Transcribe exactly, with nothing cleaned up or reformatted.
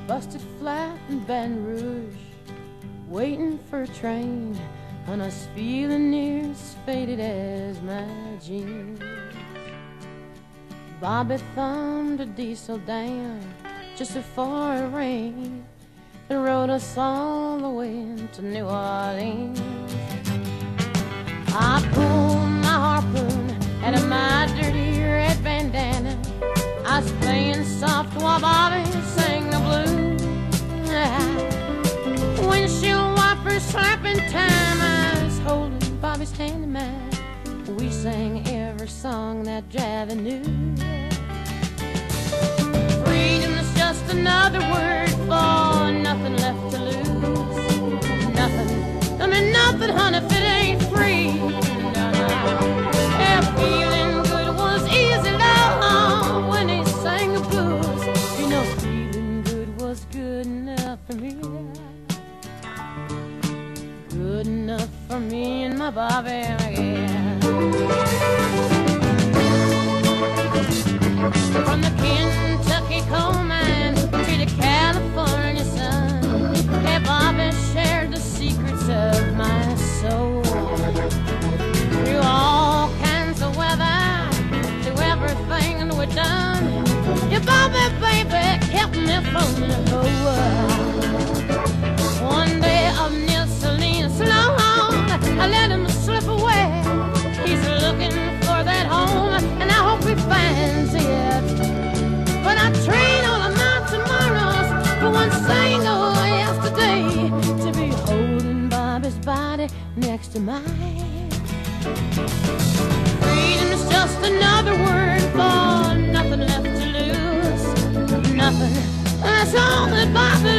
busted flat in Baton Rouge, waiting for a train, and I was feeling near as faded as my jeans. Bobby thumbed a diesel down just before it rained and rode us all the way to New Orleans. I pulled my harpoon out of my dirty red bandana. I was playing soft while Bobby sang the blues. Windshield wipers slapping time, I was holding Bobby's hand in mine. We sang every song that Javi knew. Freedom is just another word for nothing left to lose. Nothing, I mean nothing, honey, if it ain't free. No, no. Yeah, feeling good was easy, love, when he sang the blues. You know, feeling good was good enough for me. Good enough for me and my Bobby, yeah. From the Kentucky coal mine to the California sun, hey, Bobby shared the secrets of my soul. Through all kinds of weather, through everything we've done, yeah, Bobby, baby, kept me from the whole world. One day up near Salinas, Sloan, I let him slip away. He's looking for that home, and I hope he finds it. But I trade all of my tomorrows for one single yesterday, to be holding Bobby's body next to mine. Freedom is just another word for nothing left to lose. Nothing, that's all that Bobby